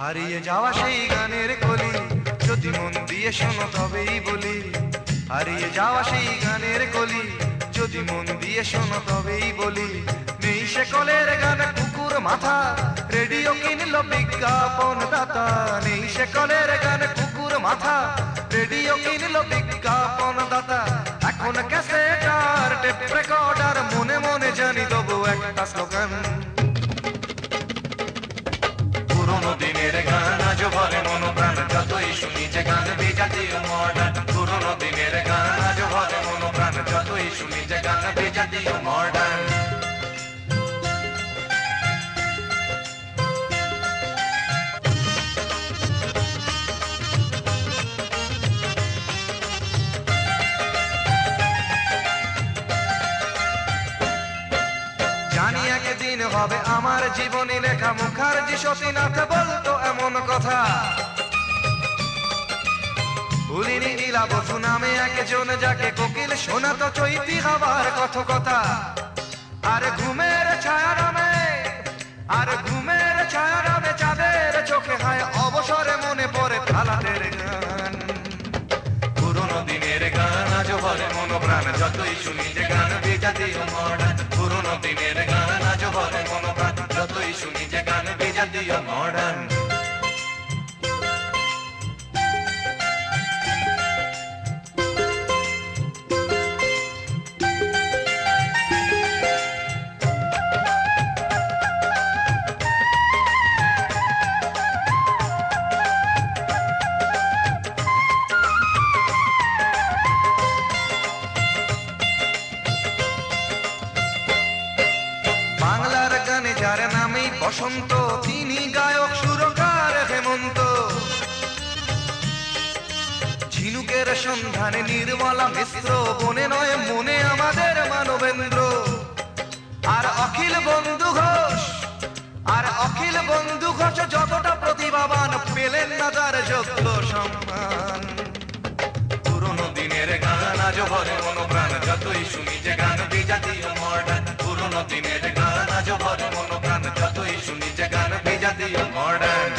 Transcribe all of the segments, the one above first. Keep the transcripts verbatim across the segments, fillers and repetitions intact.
হারিয়ে যাওয়া সেই গানের কলি যদি মন দিয়ে শোনো তবেই বলি। হারিয়ে যাওয়া সেই গানের কলি যদি মন দিয়ে শোনো তবেই বলি। নেই সে কলের গান কুকুর মাথা, রেডিও কিনল বিজ্ঞাপন দাতা। নেই সে কলের গান কুকুর মাথা, রেডিও কিনল বিজ্ঞাপন দাতা। এখন ক্যাসেট আর টেপ রেকর্ডার, মনে মনে জানি তবু একটা স্লোগান। পুরোনো দিনের গান আজ ভরে মন প্রাণ, যতই শুনি যে গান বিজাতীয় মডার্ন। পুরোনো দিনের গান আজ ভরে মন প্রাণ, যতই শুনি যে গান বিজাতীয় মডার্ন। জানি একদিন হবে আমার জীবনী লেখা, মুখার্জি সতীনাথ বলতো এমন কথা। ভুলিনি লীলা বসু নামে একজন, যাকে কোকিল শোনাতো চৈতি হবার কথা কথা। আর ঘুমের ছায়া নামে, আর ঘুমের ছায়া নামে চাঁদের চোখে হায় অবসরে মনে পড়ে তালাদের গান। পুরোনো দিনের গান আজ ভরে মন প্রাণ, যতই শুনি যে গান বিজাতীয় মডার্ন। পুরোনো দিনের গান আজ ভরে মন প্রাণ, যতই শুনি যে গান বিজাতীয় মডার্ন। বাংলার গানে যার নামেই বসন্ত, তিনি গায়ক সুরকার হেমন্ত। ঝিনুকের সন্ধানে নির্মলা মিশ্র, বনে নয় মনে আমাদের মানবেন্দ্র। আর অখিল বন্ধু ঘোষ, আর অখিল বন্ধু ঘোষ যতটা প্রতিভাবান, পেলেন না তার যোগ্য সম্মান। পুরোনো দিনের গান আজ ভরে মন প্রাণ, যতই শুনি যে গান বিজাতীয় মডার্ন। পুরোনো দিনের গান আজ ভরে মন প্রাণ, যতই শুনি যে গান বিজাতীয় মডার্ন।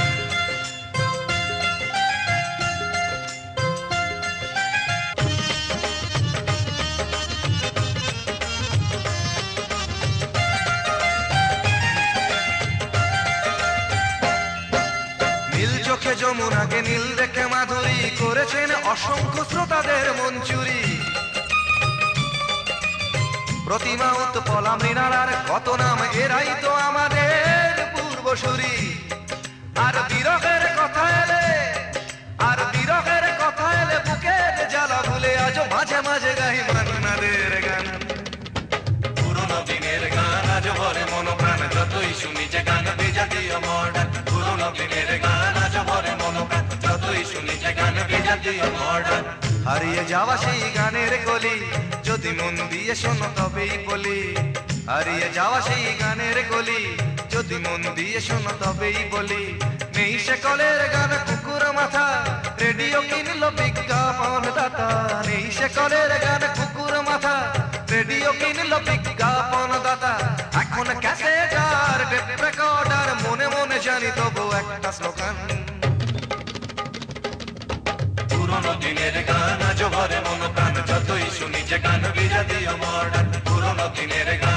নীল চোখে যমুনাকে নীল দেখে মাধুরী, করেছেন অসংখ্য শ্রোতাদের মন চুরি। প্রতিমা উৎপলা মৃণালার কত নাম, এরাই তো আমাদের পূর্বসূরি। আর বিরহের কথা এলে, আর বিরহের কথা এলে বুকের জ্বালা ভুলে আজ মাঝে মাঝে গাই মান্নাদের গান। পুরোনো দিনের গান আজ ভরে মন প্রাণ, যতই শুনি যে গান বিজাতীয় মডার্ন। পুরোনো দিনের গান আজ ভরে মন প্রাণ, যতই শুনি যে গান বিজাতীয় মডার্ন। হারিয়ে যাওয়া সেই গানের কলি যদি মন দিয়ে শোনো তবেই বলি। হারিয়ে যাওয়া সেই গানের কলি যদি মন দিয়ে শোনো তবেই বলি। নেই সে কলের গান কুকুর মাথা, রেডিও কিনল বিজ্ঞাপন দাতা। নেই সে কলের গান কুকুর মাথা, রেডিও কিনল বিজ্ঞাপন দাতা। এখন ক্যাসেট আর টেপ রেকর্ডার, মনে মনে জানি তবু একটা স্লোগান। পুরোনো দিনের গান আজ ভরে মন প্রাণ, যতই শুনি যে গান বিজাতীয় মডার্ন। পুরোনো দিনের গান